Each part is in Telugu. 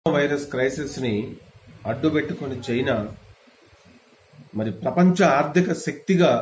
వైరస్ క్రైసిస్ ని అడ్డుపెట్టుకుని చైనా మరి ప్రపంచ ఆర్థిక శక్తిగా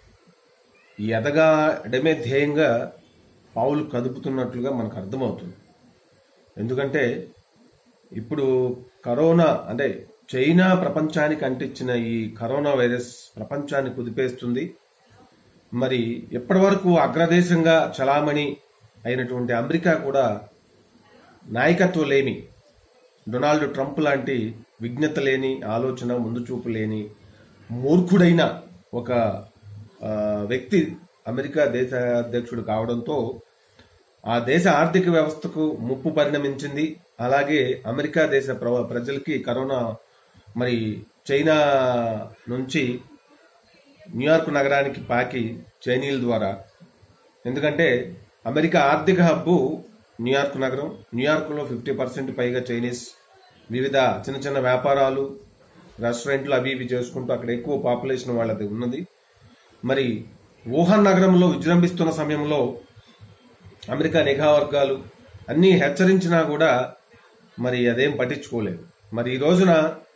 ఎదగడమే ధ్యేయంగా పావులు కదుపుతున్నట్లుగా మనకు అర్థమవుతుంది. ఎందుకంటే ఇప్పుడు కరోనా అంటే చైనా ప్రపంచానికి అంటించిన ఈ కరోనా వైరస్ ప్రపంచాన్ని కుదిపేస్తుంది. మరి ఎప్పటి వరకు అగ్రదేశంగా చలామణి అయినటువంటి అమెరికా కూడా నాయకత్వం లేని డొనాల్డ్ ట్రంప్ లాంటి విజ్ఞత లేని ఆలోచన ముందు చూపు లేని మూర్ఖుడైన ఒక వ్యక్తి అమెరికా దేశ అధ్యక్షుడు కావడంతో ఆ దేశ ఆర్థిక వ్యవస్థకు ముప్పు పరిణమించింది. అలాగే అమెరికా దేశ ప్రజలకి కరోనా మరి చైనా నుంచి న్యూయార్క్ నగరానికి పాకి చైనీయుల ద్వారా, ఎందుకంటే అమెరికా ఆర్థిక హబ్బు న్యూయార్క్ నగరం. న్యూయార్క్లో 50% పైగా చైనీస్ వివిధ చిన్న చిన్న వ్యాపారాలు రెస్టారెంట్లు అవి ఇవి చేసుకుంటూ అక్కడ ఎక్కువ పాపులేషన్ వాళ్ళది ఉన్నది. మరి వుహాన్ నగరంలో విజృంభిస్తున్న సమయంలో అమెరికా నిఘా వర్గాలు అన్నీ హెచ్చరించినా కూడా మరి అదేం పట్టించుకోలేదు. మరి ఈ రోజున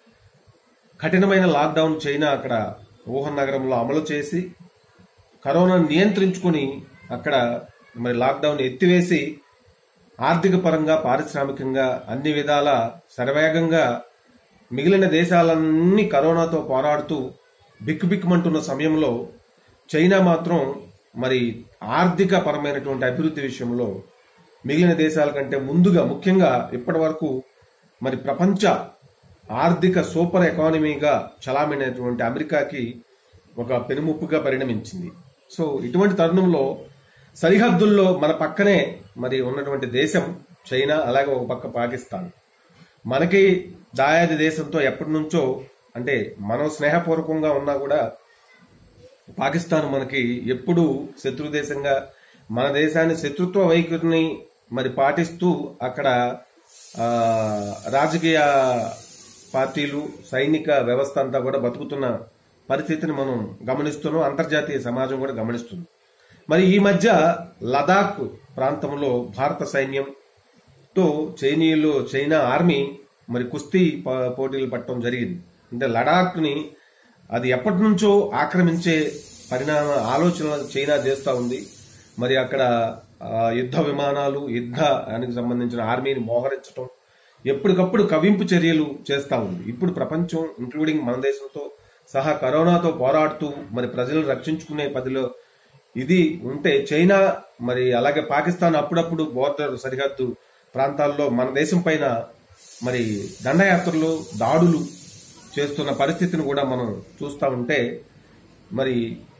కఠినమైన లాక్డౌన్ చైనా అక్కడ వుహాన్ నగరంలో అమలు చేసి కరోనాను నియంత్రించుకుని అక్కడ మరి లాక్డౌన్ ఎత్తివేసి ఆర్థిక పరంగా పారిశ్రామికంగా అన్ని విధాల శరవేగంగా మిగిలిన దేశాలన్నీ కరోనాతో పోరాడుతూ బిక్కుబిక్కుమంటున్న సమయంలో చైనా మాత్రం మరి ఆర్థిక పరమైనటువంటి అభివృద్ధి విషయంలో మిగిలిన దేశాల కంటే ముందుగా ముఖ్యంగా ఇప్పటి వరకు మరి ప్రపంచ ఆర్థిక సూపర్ ఎకానమీగా చలామైనటువంటి అమెరికాకి ఒక పెనుముప్పుగా పరిణమించింది. సో ఇటువంటి తరుణంలో సరిహద్దుల్లో మన పక్కనే మరి ఉన్నటువంటి దేశం చైనా, అలాగే ఒక పక్క పాకిస్తాన్. మనకి దాయాది దేశంతో ఎప్పటి నుంచో అంటే మనం స్నేహపూర్వకంగా ఉన్నా కూడా పాకిస్తాన్ మనకి ఎప్పుడూ శత్రు దేశంగా మన దేశాన్ని శత్రుత్వ వైఖరిని మరి పాటిస్తూ అక్కడ రాజకీయ పార్టీలు సైనిక వ్యవస్థ అంతా కూడా బతుకుతున్న పరిస్థితిని మనం గమనిస్తున్నాం. అంతర్జాతీయ సమాజం కూడా గమనిస్తుంది. మరి ఈ మధ్య లదాఖ్ ప్రాంతంలో భారత సైన్యంతో చైనా ఆర్మీ మరి కుస్తీ పోటీలు పట్టడం జరిగింది. అంటే లడాఖ్ ని అది ఎప్పటి నుంచో ఆక్రమించే ఆలోచనలు చైనా చేస్తూ ఉంది. మరి అక్కడ యుద్ధ విమానాలు యుద్ధానికి సంబంధించిన ఆర్మీని మోహరించడం, ఎప్పటికప్పుడు కవింపు చర్యలు చేస్తూ ఉంది. ఇప్పుడు ప్రపంచం ఇంక్లూడింగ్ మన దేశంతో సహా కరోనాతో పోరాడుతూ మరి ప్రజలను రక్షించుకునే పదిలో ఇది ఉంటే చైనా మరి అలాగే పాకిస్తాన్ అప్పుడప్పుడు బోర్డర్ సరిహద్దు ప్రాంతాల్లో మన దేశం పైన మరి దండయాత్రలు దాడులు చేస్తున్న పరిస్థితిని కూడా మనం చూస్తూ ఉంటే మరి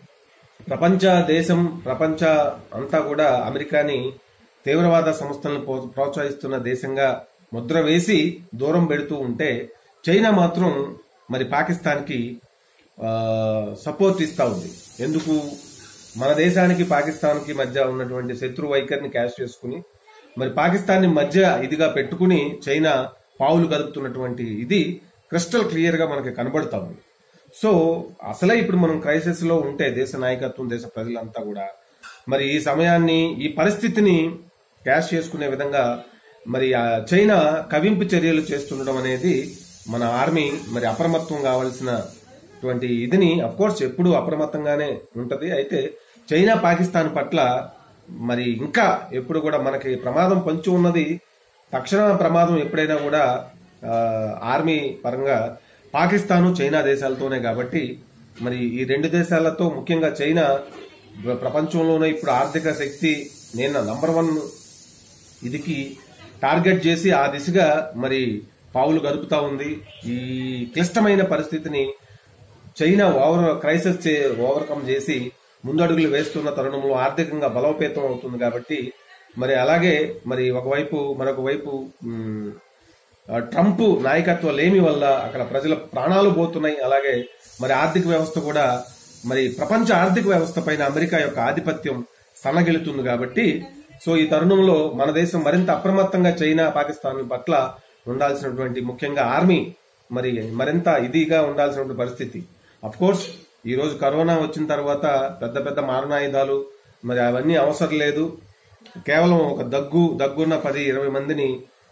ప్రపంచ అంతా కూడా అమెరికాని తీవ్రవాద సంస్థలను ప్రోత్సహిస్తున్న దేశంగా ముద్ర వేసి దూరం పెడుతూ ఉంటే చైనా మాత్రం మరి పాకిస్తాన్ కి సపోర్ట్ ఇస్తా ఉంది. ఎందుకు? మన దేశానికి పాకిస్తాన్ కి మధ్య ఉన్నటువంటి శత్రు వైఖరిని క్యాష్ చేసుకుని మరి పాకిస్తాన్ ని మధ్య ఇదిగా పెట్టుకుని చైనా పావులు కదుపుతున్నటువంటి ఇది క్రిస్టల్ క్లియర్ గా మనకి కనబడతా ఉంది. సో అసలే ఇప్పుడు మనం క్రైసిస్ లో ఉంటే దేశ నాయకత్వం దేశ ప్రజలంతా కూడా మరి ఈ సమయాన్ని ఈ పరిస్థితిని క్యాష్ చేసుకునే విధంగా మరి చైనా కవింపు చర్యలు చేస్తుండడం అనేది మన ఆర్మీ మరి అప్రమత్తం కావాల్సినటువంటి ఇదిని అఫ్కోర్స్ ఎప్పుడు అప్రమత్తంగానే ఉంటది. అయితే చైనా పాకిస్తాన్ పట్ల మరి ఇంకా ఎప్పుడు కూడా మనకి ప్రమాదం పొంచి ఉన్నది. తక్షణ ప్రమాదం ఎప్పుడైనా కూడా ఆర్మీ పరంగా పాకిస్తాను చైనా దేశాలతోనే కాబట్టి మరి ఈ రెండు దేశాలతో ముఖ్యంగా చైనా ప్రపంచంలోనే ఇప్పుడు ఆర్థిక శక్తి నేను నంబర్ 1 ఇదికి టార్గెట్ చేసి ఆ దిశగా మరి పావులు గడుపుతా ఉంది. ఈ క్లిష్టమైన పరిస్థితిని చైనా ఓవర్కమ్ చేసి ముందడుగులు వేస్తున్న తరుణంలో ఆర్థికంగా బలోపేతం అవుతుంది. కాబట్టి మరి అలాగే మరి మరొక వైపు ట్రంప్ నాయకత్వ లేమి వల్ల అక్కడ ప్రజల ప్రాణాలు పోతున్నాయి. అలాగే మరి ఆర్థిక వ్యవస్థ కూడా మరి ప్రపంచ ఆర్థిక వ్యవస్థ పైన అమెరికా యొక్క ఆధిపత్యం సన్నగిలుతుంది. కాబట్టి సో ఈ తరుణంలో మన దేశం మరింత అప్రమత్తంగా చైనా పాకిస్తాన్ పట్ల ఉండాల్సినటువంటి ముఖ్యంగా ఆర్మీ మరి మరింత ఇదిగా ఉండాల్సినటువంటి పరిస్థితి. అఫ్ కోర్స్ ఈ రోజు కరోనా వచ్చిన తర్వాత పెద్ద పెద్ద మారణాయుధాలు మరి అవన్నీ అవసరం లేదు. కేవలం ఒక దగ్గున్న 10-20 మందిని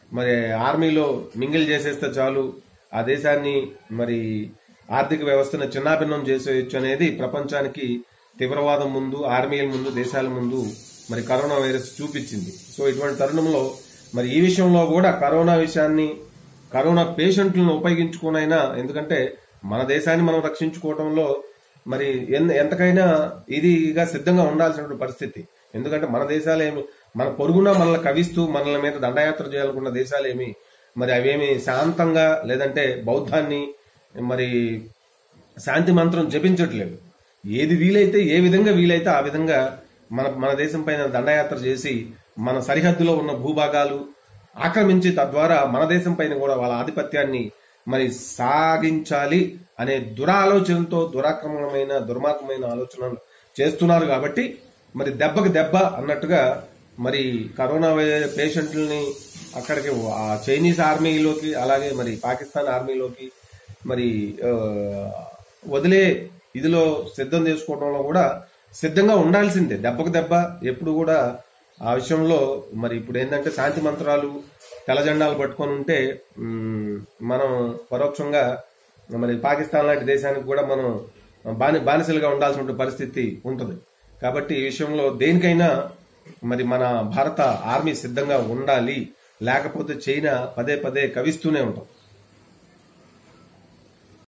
మరి ఆర్మీలో మింగిల్ చేసేస్తే చాలు, ఆ దేశాన్ని మరి ఆర్థిక వ్యవస్థను చిన్నాభిన్నం చేసేయచ్చు అనేది ప్రపంచానికి తీవ్రవాదం ముందు, ఆర్మీల ముందు, దేశాల ముందు మరి కరోనా వైరస్ చూపించింది. సో ఇటువంటి తరుణంలో మరి ఈ విషయంలో కూడా కరోనా పేషెంట్లను ఉపయోగించుకునైనా, ఎందుకంటే మన దేశాన్ని మనం రక్షించుకోవడంలో మరి ఎంతకైనా ఇదిగా సిద్ధంగా ఉండాల్సిన పరిస్థితి. ఎందుకంటే మన దేశాలేమి, మన పొరుగున మనల్ని కవిస్తూ మనల మీద దండయాత్ర చేయాలనుకున్న దేశాలేమి మరి అవేమి శాంతంగా లేదంటే బౌద్ధాన్ని మరి శాంతి మంత్రం జపించట్లేదు. ఏది వీలైతే, ఏ విధంగా వీలైతే ఆ విధంగా మన దేశం పైన దండయాత్ర చేసి మన సరిహద్దులో ఉన్న భూభాగాలు ఆక్రమించి తద్వారా మన దేశం పైన కూడా వాళ్ళ ఆధిపత్యాన్ని మరి సాగించాలి అనే దురాలోచనతో దుర్మార్గమైన ఆలోచనలు చేస్తున్నారు. కాబట్టి మరి దెబ్బకి దెబ్బ అన్నట్టుగా మరి కరోనా పేషెంట్లని అక్కడికి చైనీస్ ఆర్మీలోకి అలాగే మరి పాకిస్తాన్ ఆర్మీలోకి మరి వదిలే ఇదిలో సిద్ధం చేసుకోవడంలో కూడా సిద్ధంగా ఉండాల్సిందే. దెబ్బకు దెబ్బ ఎప్పుడు కూడా ఆ విషయంలో మరి ఇప్పుడు ఏంటంటే శాంతి మంత్రాలు, తెల్ల జెండాలు పట్టుకొని ఉంటే మనం పరోక్షంగా మరి పాకిస్తాన్ లాంటి దేశానికి కూడా మనం బానిసలుగా ఉండాల్సిన పరిస్థితి ఉంటుంది. కాబట్టి ఈ విషయంలో దేనికైనా మరి మన భారత ఆర్మీ సిద్ధంగా ఉండాలి. లేకపోతే చైనా పదే పదే కవిస్తూనే ఉంటాం.